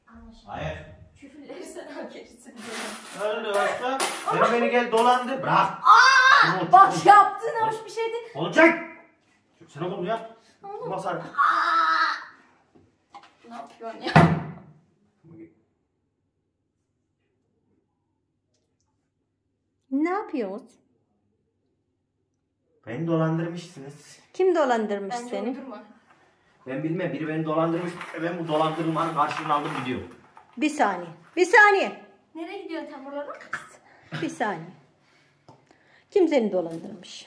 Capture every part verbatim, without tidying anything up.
Hayır. Küfürleri sen hak etsin. Öyle başla. Sen beni gel dolandı. Bırak. Aa, bak ol, yaptığın hoş bir şeydi. Olacak. Sen oğlum ya. Masar. Ne yapıyorsun ya? Ne yapıyoruz? Beni dolandırmışsınız. Kim dolandırmış Bence seni? uydurma. Ben bilmem, biri beni dolandırmış. Ben bu dolandırılmanın karşılığını aldım gidiyorum. Bir saniye. Bir saniye. Nereye gidiyorsun tam buralara? Bir saniye. Kim seni dolandırmış?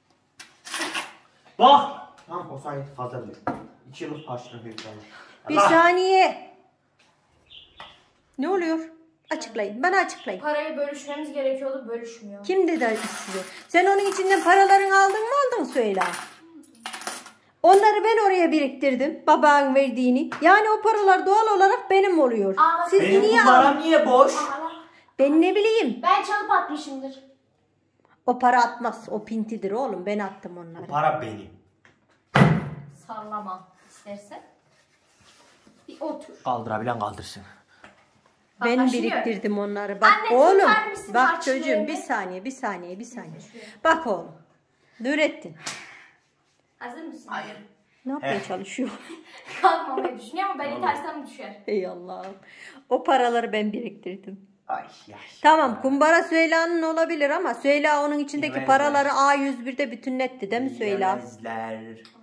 Bak! Tamam o sayede fazla bile. İki yıllık karşılığını veriyorum. Bir saniye. Ne oluyor? Açıklayın. Bana açıklayın. Parayı bölüşmemiz gerekiyordu, bölüşmüyor. Kim dedi size? Sen onun içinden paralarını aldın mı aldın söyle. Onları ben oraya biriktirdim. Babanın verdiğini. Yani o paralar doğal olarak benim oluyor. Aa, Siz benim niye bu param niye boş? Aa, Ben ne bileyim. ben çalıp atmışımdır. O para atmaz. O pintidir oğlum. Ben attım onları. Bu para benim. Sallama istersen. Bir otur. Kaldırabilen kaldırsın. Ben Bak, biriktirdim onları. Bak Anne, oğlum. tutar mısın Bak harçlığı çocuğum eve? bir saniye bir saniye bir saniye. Bak oğlum. Nurettin. Hazır mısın? Hayır. Ne yapmaya Heh. çalışıyor? Kalkmamayı düşünüyor ama ben itersem mi düşer? Ey Allah'ım. O paraları ben biriktirdim. Ay ay. Tamam kumbara Süheyla'nın olabilir ama Süheyla onun içindeki Yemezler. paraları A yüz bir'de bütünletti değil mi Süheyla? Yemezler.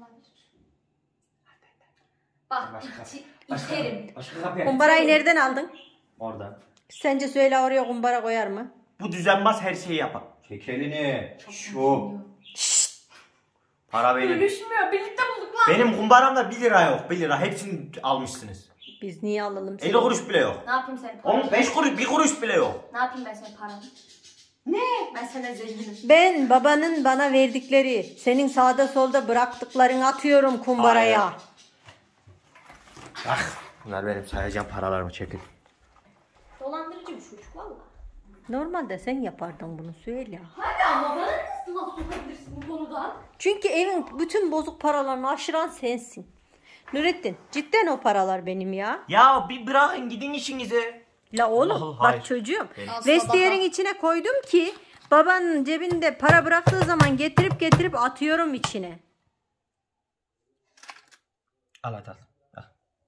Bak Başka. iti, iterim. Başka kapıya. Kumbarayı nereden aldın? Oradan. Sence Süheyla oraya kumbara koyar mı? Bu düzenbaz her şeyi yapar. Çek elini. Şu. Para benim. Bölüşmüyor. Birlikte bulduk lan. Benim kumbaramda bir lira yok. bir lira. Hepsini almışsınız. Biz niye alalım seni? elli kuruş bile yok. Ne yapayım senin paranı? Onun beş kuruş, bir kuruş bile yok. Ne yapayım ben senin paranı? Ne? Ben sana zenginim. Ben babanın bana verdikleri, senin sağda solda bıraktıklarını atıyorum kumbaraya. Hayır. Ah, bunlar benim sayacağım paralarımı çekin. Dolandırıcı bir çocuk valla. Normalde sen yapardın bunu Süheyla. Hadi ama bana nasıl laf sokabilirsin bu konudan? Çünkü evin bütün bozuk paralarını aşıran sensin. Nurettin cidden o paralar benim ya. Ya bir bırakın gidin işinize. La oğlum Allah, bak hayır. çocuğum. Aslında Vestiyerin bak- içine koydum ki babanın cebinde para bıraktığı zaman getirip getirip atıyorum içine. Al hadi al. al.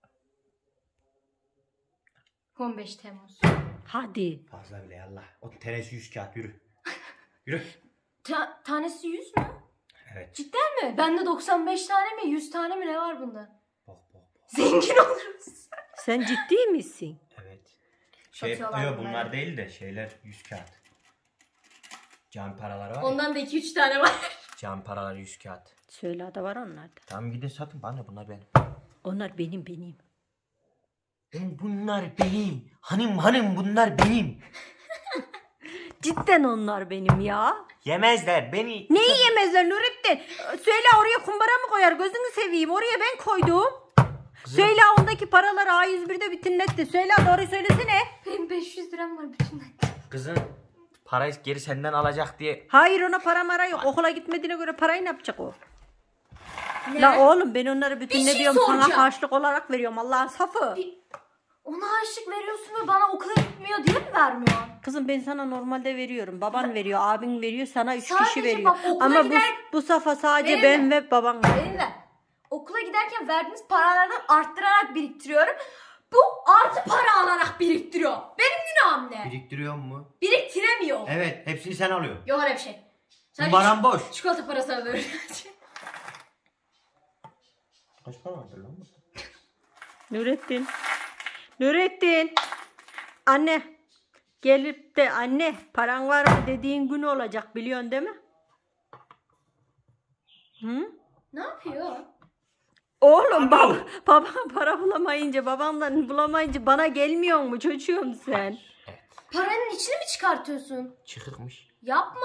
on beş Temmuz. Hadi. Fazla bile Allah. O teresi yüz kağıt yürü. Yürü. Ta tanesi yüz mü? Evet. Cidden mi? Bende doksan beş tane mi? yüz tane mi ne var bunda? Bak bak bak. Zengin oluruz. Sen ciddi misin? Evet. Şey, Satıyorlar yok, bunları. bunlar değil de şeyler yüz kağıt. Cam paraları var ya. Ondan da iki üç tane var. Cam paraları yüz kağıt. Söyle da var onlarda. Tamam gidin satın bana bunlar benim. Onlar benim benim. Ben bunlar benim. Hanım hanım bunlar benim. Cidden onlar benim ya. Yemezler beni. Neyi yemezler Nurettin? Söyle oraya kumbara mı koyar? Gözünü seveyim. Oraya ben koydum. Söyle ondaki paraları A yüz bir'de bütünletti. Söyle doğru söylesene. Benim beş yüz liram var bütün. Kızın parayı geri senden alacak diye. Hayır ona para mara yok. Okula gitmediğine göre parayı ne yapacak o? Ne? La oğlum ben onları şey bütünlediyorum sana soracağım. karşılık olarak veriyorum. Allah'ın safı. Bir- Ona harçlık veriyorsun ve bana okula gitmiyor diye mi vermiyor? Kızım ben sana normalde veriyorum. Baban veriyor, abin veriyor, sana üç Sadece kişi veriyor. bak, okula Ama bu, gider- bu safa sadece Benim ben de. ve baban var. Benim de okula giderken verdiğiniz paralardan arttırarak biriktiriyorum. Bu artı para alarak biriktiriyor. Benim günahım ne? Biriktiriyor mu? Biriktiremiyor. Evet hepsini sen alıyorsun. Yok öyle bir şey. Sen Kumbaram boş. çikolata parası alıyorum. Kaç para vardır lan bu? Nurettin. Nurettin. Anne. Gelip de anne paran var mı dediğin gün olacak biliyorsun değil mi? Hı? Ne yapıyor? Oğlum baba, babam para bulamayınca babamdan bulamayınca bana gelmiyor mu çocuğum sen? Paranın içini mi çıkartıyorsun? Çıkıkmış. Yapma.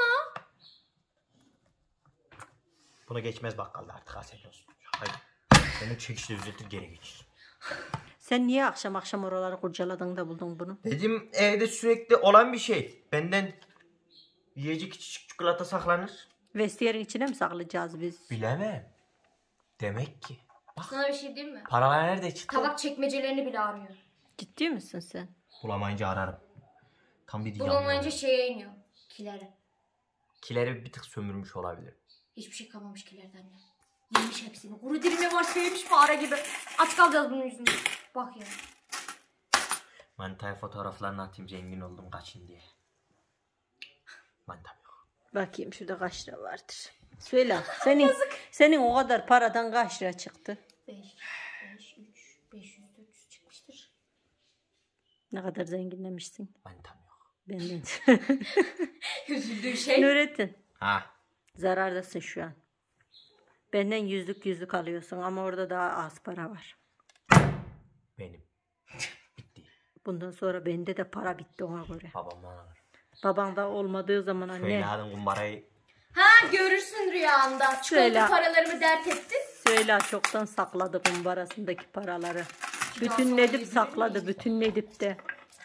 Buna geçmez bakkalda artık hasen olsun. Hayır. Benim çekişle düzeltir geri geçir. Sen niye akşam akşam oraları kurcaladın da buldun bunu? Dedim evde sürekli olan bir şey. Benden yiyecek küçük çikolata saklanır. Vestiyerin içine mi saklayacağız biz? Bilemem. Demek ki. Bak Sana bir şey diyeyim mi? paralar nerede çıktı? Tabak çekmecelerini bile arıyor. Ciddi misin sen? Bulamayınca ararım. Tam bir Bulamayınca şeye iniyor. Kilere. Kileri bir tık sömürmüş olabilir. Hiçbir şey kalmamış kilerden ya. Yemiş hepsini. Kuru dilimi var sevmiş fare gibi. Aç kalacağız bunun yüzünden. Bak ya. Manitaya fotoğraflarını atayım zengin oldum kaçın diye. Manitam yok. Bakayım şurada kaç lira vardır. Söyle. Senin senin o kadar paradan kaç lira çıktı? beş, beş, üç, beş yüz, dört yüz çıkmıştır. Ne kadar zenginlemişsin. Manitam yok. Benden. Üzüldüğü şey. Nurettin. Ha. Zarardasın şu an. Benden yüzlük yüzlük alıyorsun ama orada daha az para var. Benim. Bitti. Bundan sonra bende de para bitti ona göre. Babam bana alır. Baban da olmadığı zaman anne. Süheyla'nın kumbarayı. Ha görürsün rüyanda. Söyle. Çikolata paralarımı dert ettin. Süheyla çoktan sakladı kumbarasındaki paraları. Daha Bütün sonra Nedip yedirir sakladı. miyim? Bütün Nedip de.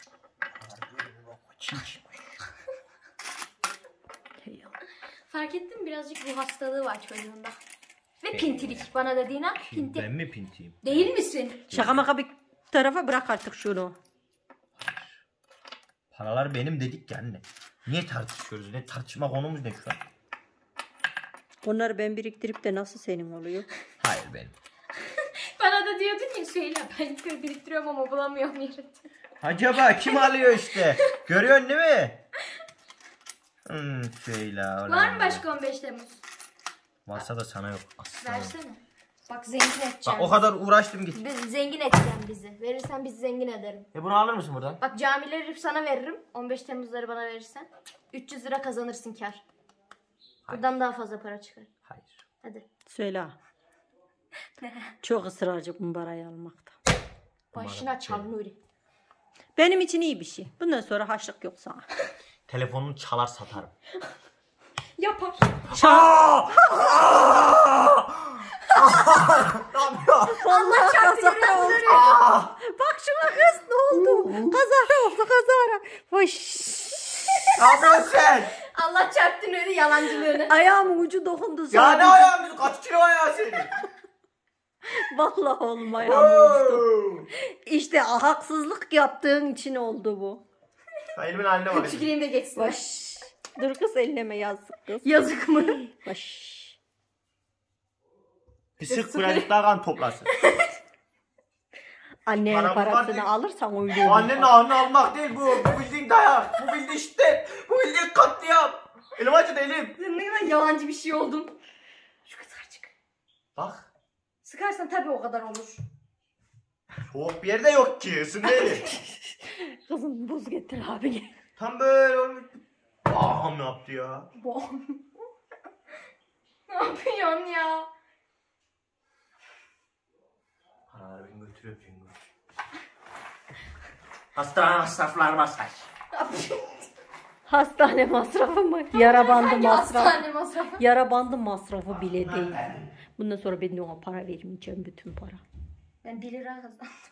Hey Allah. Fark ettin mi birazcık ruh hastalığı var çocuğunda. Ve pintilik. Bana dediğin ha pinti. Ben mi pintiyim? Değil misin? Şaka maka bir tarafa bırak artık şunu. Paralar benim dedik ya anne. Niye tartışıyoruz? Ne tartışma konumuz ne şu an? Onları ben biriktirip de nasıl senin oluyor? Hayır benim. Bana da diyordun ya söyle ben biriktiriyorum ama bulamıyorum yerinde. Acaba kim alıyor işte? Görüyorsun değil mi? Hmm, Süheyla. Var mı başka on beş Temmuz? Varsa da sana yok. Aslanım. Versene. Bak zengin edeceğim. Bak o kadar uğraştım git. Biz zengin edeceğim bizi. Verirsen bizi zengin ederim. E bunu alır mısın buradan? Bak camileri sana veririm. on beş Temmuz'ları bana verirsen. üç yüz lira kazanırsın kar. Buradan daha fazla para çıkar. Hayır. Hadi. Söyle. Çok ısrarcı kumbarayı almakta. Başına çal Nuri. Benim için iyi bir şey. Bundan sonra haşlık yok sana. Telefonunu çalar satarım. Yapar. Allah çarptı, kazara oldu. yürü, Bak şuna kız ne oldu? Kazara oldu kazara. Hoş. Ne yapıyorsun sen? Allah çarptı Nuri yalancılığını. Ayağımın ucu dokundu Ya sana. ne ayağımız? Kaç kilo ayağı senin? Vallahi oğlum ayağımın ucu. İşte haksızlık yaptığın için oldu bu. Ha, elimin haline bak. Tüküreyim de geçsin. Baş. Dur kız elleme yazık kız. Yazık mı? Baş. Bir sık birazcık daha kan toplasın. Annenin Param var parasını değil. alırsan Bu öyle olur. annenin ahını almak değil bu. Bu bildiğin dayak. Bu bildiğin şiddet. Bu bildiğin katliam. Elim acıdı elim. Sen ne kadar yalancı bir şey oldun. Şu kadarcık. Bak. Sıkarsan tabii o kadar olur. Soğuk bir yerde yok ki. Isın değil. Kızım buz getir abi. Tam böyle olmuş. Aham yaptı ya. Bom. Ne yapıyorsun ya? Paraları ben götürüyorum şimdi. Hastane masraflar masaj. Ne yapıyorsun? Hastane masrafı mı? Yara bandı Hangi masrafı. hastane masrafı? Yara bandı masrafı bile değil. Bundan sonra ben de ona para vermeyeceğim bütün para. Ben bir lira kazandım.